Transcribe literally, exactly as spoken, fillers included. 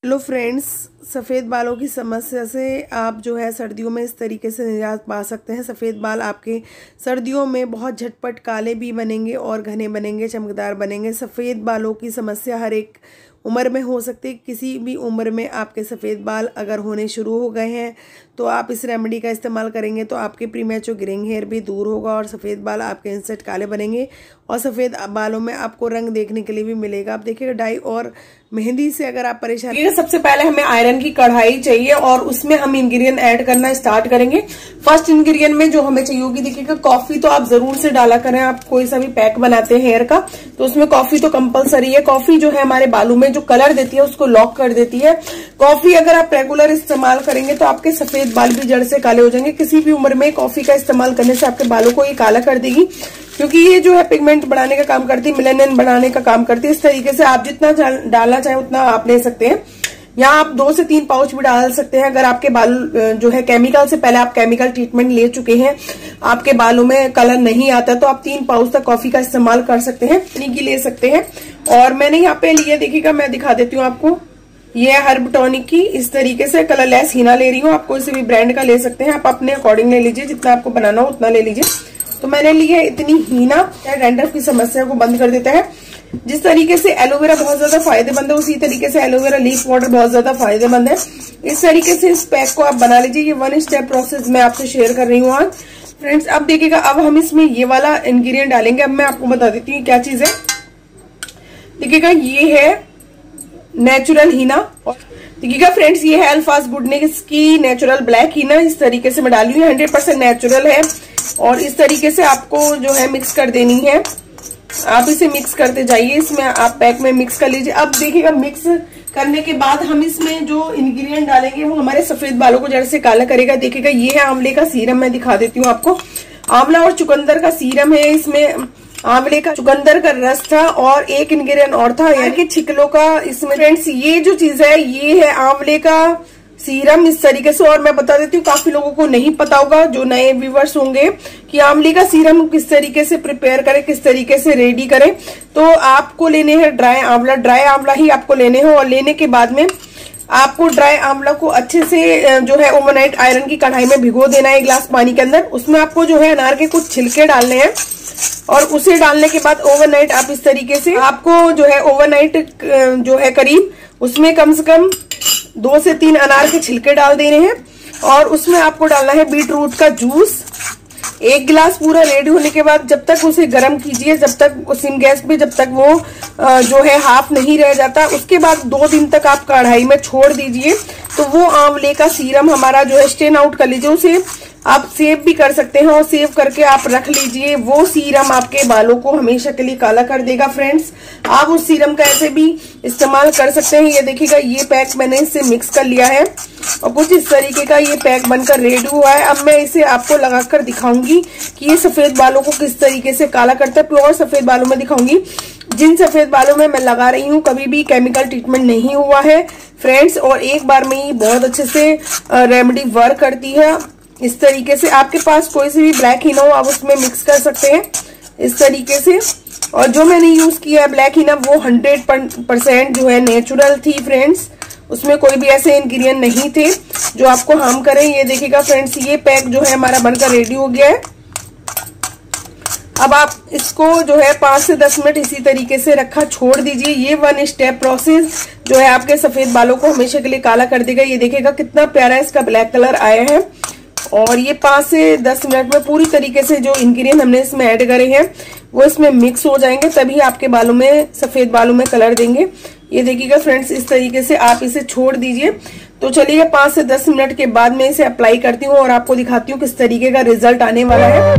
Hello friends, सफ़ेद बालों की समस्या से आप जो है सर्दियों में इस तरीके से निजात पा सकते हैं। सफ़ेद बाल आपके सर्दियों में बहुत झटपट काले भी बनेंगे और घने बनेंगे, चमकदार बनेंगे। सफ़ेद बालों की समस्या हर एक उम्र में हो सकती है। किसी भी उम्र में आपके सफ़ेद बाल अगर होने शुरू हो गए हैं तो आप इस रेमेडी का इस्तेमाल करेंगे तो आपके प्रीमैच्योर ग्रेइंग हेयर भी दूर होगा और सफ़ेद बाल आपके इंस्टेंट काले बनेंगे और सफ़ेद बालों में आपको रंग देखने के लिए भी मिलेगा। आप देखिएगा, डाई और मेहंदी से अगर आप परेशान हैं, सबसे पहले हमें आयरन की कढ़ाई चाहिए और उसमें हम इंग्रेडिएंट ऐड करना स्टार्ट करेंगे। फर्स्ट इंग्रेडिएंट में जो हमें चाहिए होगी, देखिएगा कॉफी तो आप जरूर से डाला करें। आप कोई सा भी पैक बनाते हैं हेयर का तो उसमें कॉफी तो कंपलसरी है। कॉफी जो है हमारे बालों में जो कलर देती है उसको लॉक कर देती है। कॉफी अगर आप रेगुलर इस्तेमाल करेंगे तो आपके सफेद बाल भी जड़ से काले हो जाएंगे। किसी भी उम्र में कॉफी का इस्तेमाल करने से आपके बालों को ये काला कर देगी, क्योंकि ये जो है पिगमेंट बढ़ाने का काम करती है, मेलानिन बढ़ाने का काम करती है। इस तरीके से आप जितना डालना चाहे उतना आप ले सकते हैं। यहाँ आप दो से तीन पाउच भी डाल सकते हैं। अगर आपके बाल जो है केमिकल से पहले आप केमिकल ट्रीटमेंट ले चुके हैं, आपके बालों में कलर नहीं आता, तो आप तीन पाउच तक कॉफी का इस्तेमाल कर सकते हैं, पानी की ले सकते हैं। और मैंने यहाँ पे लिए, देखिएगा मैं दिखा देती हूँ आपको, ये हर्ब टॉनिक की इस तरीके से कलरलेस हीना ले रही हूँ। आप कोई से भी ब्रांड का ले सकते हैं, आप अपने अकॉर्डिंग ले लीजिए, जितना आपको बनाना हो उतना ले लीजिए। तो मैंने ली है इतनी हीना, डैंड्रफ की समस्या को बंद कर देता है। जिस तरीके से एलोवेरा बहुत ज्यादा फायदेमंद है, उसी तरीके से एलोवेरा लीफ वाटर बहुत ज्यादा फायदेमंद है। इस तरीके से इस पैक को आप बना लीजिए। ये वन स्टेप प्रोसेस मैं आपसे शेयर कर रही हूँ आज फ्रेंड्स। अब देखिएगा, अब हम इसमें ये वाला इंग्रेडिएंट डालेंगे। अब मैं आपको बता देती हूँ क्या चीज है। देखिएगा, ये है नेचुरल हीना। देखिएगा फ्रेंड्स, ये है अल्फाज गुडनेस की नेचुरल ब्लैक हीना। इस तरीके से मैं डाली हूँ, हंड्रेड परसेंट नेचुरल है। और इस तरीके से आपको जो है मिक्स कर देनी है। आप इसे मिक्स करते जाइए, इसमें आप पैक में मिक्स कर लीजिए। अब देखिएगा, मिक्स करने के बाद हम इसमें जो इंग्रेडिएंट डालेंगे वो हमारे सफेद बालों को जड़ से काला करेगा। देखिएगा, ये है आंवले का सीरम, मैं दिखा देती हूँ आपको। आंवला और चुकंदर का सीरम है। इसमें आंवले का, चुकंदर का रस था और एक इंग्रेडिएंट और था यार के छिकलों का। इसमें फ्रेंड्स ये जो चीज है ये है आंवले का सीरम, इस तरीके से। और मैं बता देती हूँ, काफी लोगों को नहीं पता होगा, जो नए व्यूवर्स होंगे, कि आंवले का सीरम किस तरीके से प्रिपेयर करें, किस तरीके से रेडी करें। तो आपको लेने हैं ड्राई आंवला, ड्राई आंवला ही आपको लेने हो। और लेने के बाद में आपको ड्राई आंवला को अच्छे से जो है ओवरनाइट आयरन की कढ़ाई में भिगो देना है, एक गिलास पानी के अंदर। उसमें आपको जो है अनार के कुछ छिलके डालने हैं और उसे डालने के बाद ओवरनाइट आप इस तरीके से, आपको जो है ओवरनाइट जो है करीब उसमें कम से कम दो से तीन अनार के छिलके डाल देने हैं। और उसमें आपको डालना है बीट रूट का जूस, एक गिलास पूरा रेडी होने के बाद जब तक उसे गर्म कीजिए, जब तक सिम गैस पे, जब तक वो जो है हाफ नहीं रह जाता। उसके बाद दो दिन तक आप कढ़ाई में छोड़ दीजिए। तो वो आंवले का सीरम हमारा जो है स्ट्रेन आउट कर लीजिए, उसे आप सेव भी कर सकते हैं और सेव करके आप रख लीजिए। वो सीरम आपके बालों को हमेशा के लिए काला कर देगा फ्रेंड्स। आप उस सीरम का ऐसे भी इस्तेमाल कर सकते हैं। ये देखिएगा, ये पैक मैंने इससे मिक्स कर लिया है और कुछ इस तरीके का ये पैक बनकर रेडी हुआ है। अब मैं इसे आपको लगाकर दिखाऊंगी कि ये सफेद बालों को किस तरीके से काला करता है। प्योर सफेद बालों में दिखाऊंगी। जिन सफेद बालों में मैं लगा रही हूँ कभी भी केमिकल ट्रीटमेंट नहीं हुआ है फ्रेंड्स, और एक बार में ही बहुत अच्छे से रेमेडी वर्क करती है। इस तरीके से आपके पास कोई सी भी ब्लैक हीना हो, आप उसमें मिक्स कर सकते हैं इस तरीके से। और जो मैंने यूज किया है ब्लैक हीना, वो हंड्रेड परसेंट जो है नेचुरल थी फ्रेंड्स। उसमें कोई भी ऐसे इंग्रेडिएंट नहीं थे जो आपको हार्म करें। ये देखिएगा फ्रेंड्स, ये पैक जो है हमारा बनकर रेडी हो गया है। अब आप इसको जो है पांच से दस मिनट इसी तरीके से रखा छोड़ दीजिए। ये वन स्टेप प्रोसेस जो है आपके सफेद बालों को हमेशा के लिए काला कर देगा। ये देखिएगा कितना प्यारा इसका ब्लैक कलर आया है। और ये पांच से दस मिनट में पूरी तरीके से जो इंग्रेडिएंट हमने इसमें ऐड करे हैं वो इसमें मिक्स हो जाएंगे, तभी आपके बालों में, सफेद बालों में कलर देंगे। ये देखिएगा फ्रेंड्स, इस तरीके से आप इसे छोड़ दीजिए। तो चलिए पांच से दस मिनट के बाद मैं इसे अप्लाई करती हूँ और आपको दिखाती हूँ किस तरीके का रिजल्ट आने वाला है।